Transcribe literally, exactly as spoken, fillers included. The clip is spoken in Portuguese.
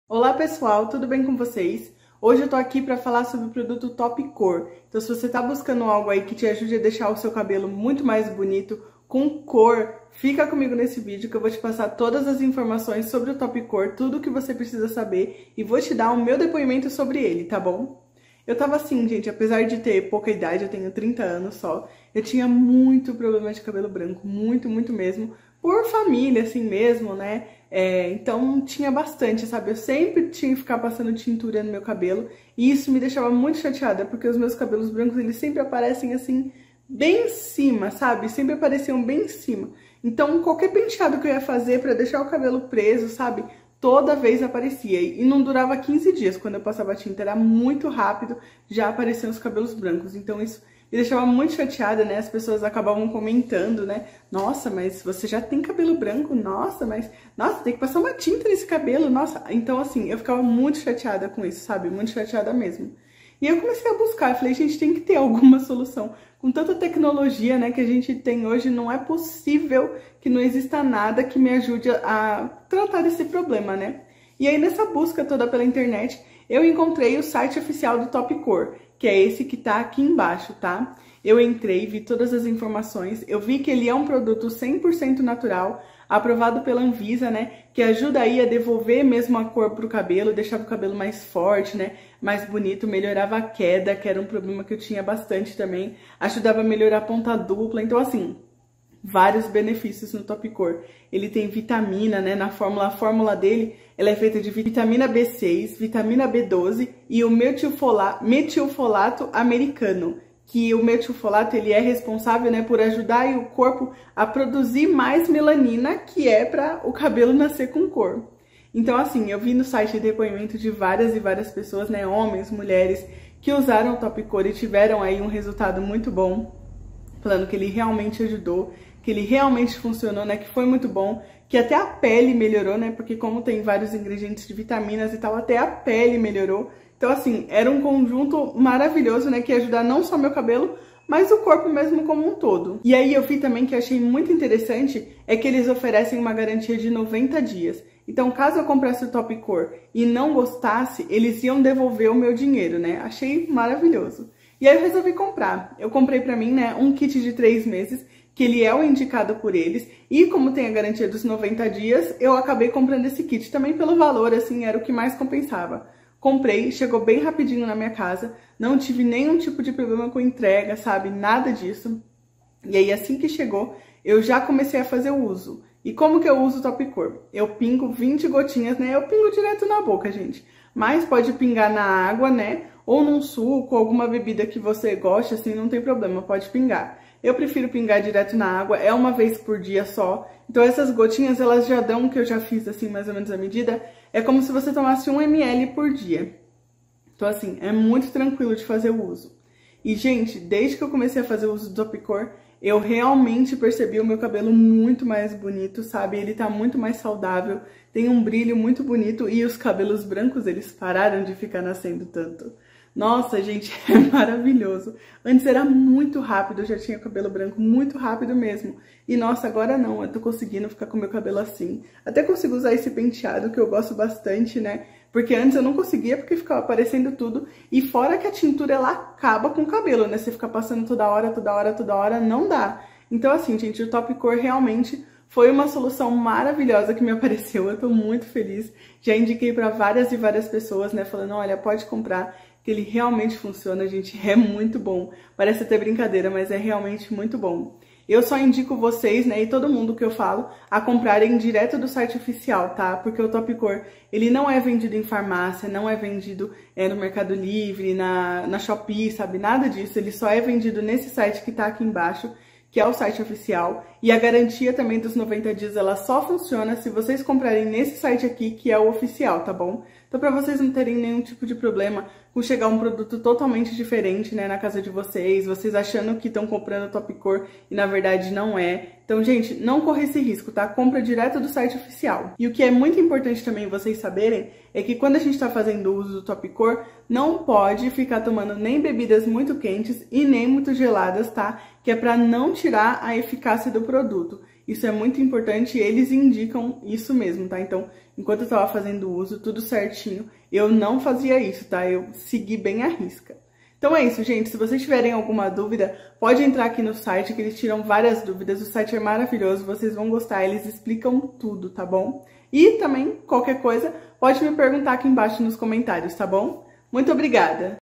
Olá pessoal, tudo bem com vocês? Hoje eu tô aqui para falar sobre o produto Topcor. Então se você tá buscando algo aí que te ajude a deixar o seu cabelo muito mais bonito, com cor, fica comigo nesse vídeo que eu vou te passar todas as informações sobre o Topcor, tudo o que você precisa saber e vou te dar o meu depoimento sobre ele, tá bom? Eu tava assim, gente, apesar de ter pouca idade, eu tenho trinta anos só, eu tinha muito problema de cabelo branco, muito, muito mesmo, por família, assim mesmo, né? É, então tinha bastante, sabe? Eu sempre tinha que ficar passando tintura no meu cabelo e isso me deixava muito chateada, porque os meus cabelos brancos, eles sempre aparecem assim, bem em cima, sabe? Sempre apareciam bem em cima. Então qualquer penteado que eu ia fazer pra deixar o cabelo preso, sabe? Toda vez aparecia, e não durava quinze dias quando eu passava tinta, era muito rápido, já apareciam os cabelos brancos, então isso me deixava muito chateada, né, as pessoas acabavam comentando, né, nossa, mas você já tem cabelo branco, nossa, mas, nossa, tem que passar uma tinta nesse cabelo, nossa, então assim, eu ficava muito chateada com isso, sabe, muito chateada mesmo. E eu comecei a buscar, eu falei, gente, tem que ter alguma solução. Com tanta tecnologia, né, que a gente tem hoje, não é possível que não exista nada que me ajude a tratar desse problema, né? E aí, nessa busca toda pela internet, eu encontrei o site oficial do Topcor, que é esse que tá aqui embaixo, tá? Eu entrei, vi todas as informações, eu vi que ele é um produto cem por cento natural, aprovado pela Anvisa, né, que ajuda aí a devolver mesmo a cor pro cabelo, deixava o cabelo mais forte, né, mais bonito, melhorava a queda, que era um problema que eu tinha bastante também, ajudava a melhorar a ponta dupla, então assim, vários benefícios no Topcor. Ele tem vitamina, né, na fórmula, a fórmula dele, ela é feita de vitamina B seis, vitamina B doze e o metilfolato, metilfolato americano, que o metilfolato ele é responsável, né, por ajudar aí o corpo a produzir mais melanina, que é para o cabelo nascer com cor. Então, assim, eu vi no site depoimento de várias e várias pessoas, né, homens, mulheres, que usaram o Topcor e tiveram aí um resultado muito bom, falando que ele realmente ajudou, que ele realmente funcionou, né, que foi muito bom, que até a pele melhorou, né, porque como tem vários ingredientes de vitaminas e tal, até a pele melhorou. Então, assim, era um conjunto maravilhoso, né, que ia ajudar não só meu cabelo, mas o corpo mesmo como um todo. E aí eu vi também que achei muito interessante, é que eles oferecem uma garantia de noventa dias. Então, caso eu comprasse o Topcor e não gostasse, eles iam devolver o meu dinheiro, né? Achei maravilhoso. E aí eu resolvi comprar. Eu comprei pra mim, né, um kit de três meses, que ele é o indicado por eles, e como tem a garantia dos noventa dias, eu acabei comprando esse kit também pelo valor, assim, era o que mais compensava. Comprei, chegou bem rapidinho na minha casa, não tive nenhum tipo de problema com entrega, sabe, nada disso. E aí assim que chegou, eu já comecei a fazer o uso. E como que eu uso o Topcor? Eu pingo vinte gotinhas, né, eu pingo direto na boca, gente. Mas pode pingar na água, né, ou num suco, alguma bebida que você goste, assim, não tem problema, pode pingar. Eu prefiro pingar direto na água, é uma vez por dia só. Então essas gotinhas, elas já dão, que eu já fiz assim, mais ou menos a medida, é como se você tomasse um mililitro por dia. Então assim, é muito tranquilo de fazer o uso. E gente, desde que eu comecei a fazer o uso do Topcor, eu realmente percebi o meu cabelo muito mais bonito, sabe? Ele tá muito mais saudável, tem um brilho muito bonito e os cabelos brancos, eles pararam de ficar nascendo tanto. Nossa, gente, é maravilhoso. Antes era muito rápido, eu já tinha cabelo branco muito rápido mesmo. E nossa, agora não, eu tô conseguindo ficar com meu cabelo assim. Até consigo usar esse penteado, que eu gosto bastante, né? Porque antes eu não conseguia, porque ficava aparecendo tudo. E fora que a tintura, ela acaba com o cabelo, né? Você fica passando toda hora, toda hora, toda hora, não dá. Então assim, gente, o Topcor realmente foi uma solução maravilhosa que me apareceu. Eu tô muito feliz. Já indiquei pra várias e várias pessoas, né? Falando, olha, pode comprar, que ele realmente funciona, gente, é muito bom. Parece até brincadeira, mas é realmente muito bom. Eu só indico vocês, né, e todo mundo que eu falo, a comprarem direto do site oficial, tá? Porque o Topcor, ele não é vendido em farmácia, não é vendido é, no Mercado Livre, na, na Shopee, sabe? Nada disso, ele só é vendido nesse site que tá aqui embaixo, que é o site oficial, e a garantia também dos noventa dias, ela só funciona se vocês comprarem nesse site aqui, que é o oficial, tá bom? Então, pra vocês não terem nenhum tipo de problema com chegar um produto totalmente diferente, né, na casa de vocês, vocês achando que estão comprando Topcor e na verdade não é. Então, gente, não corra esse risco, tá? Compra direto do site oficial. E o que é muito importante também vocês saberem é que quando a gente tá fazendo o uso do Topcor, não pode ficar tomando nem bebidas muito quentes e nem muito geladas, tá? Que é pra não tirar a eficácia do produto. Isso é muito importante e eles indicam isso mesmo, tá? Então, enquanto eu tava fazendo uso, tudo certinho, eu não fazia isso, tá? Eu segui bem à risca. Então é isso, gente. Se vocês tiverem alguma dúvida, pode entrar aqui no site que eles tiram várias dúvidas. O site é maravilhoso, vocês vão gostar, eles explicam tudo, tá bom? E também, qualquer coisa, pode me perguntar aqui embaixo nos comentários, tá bom? Muito obrigada!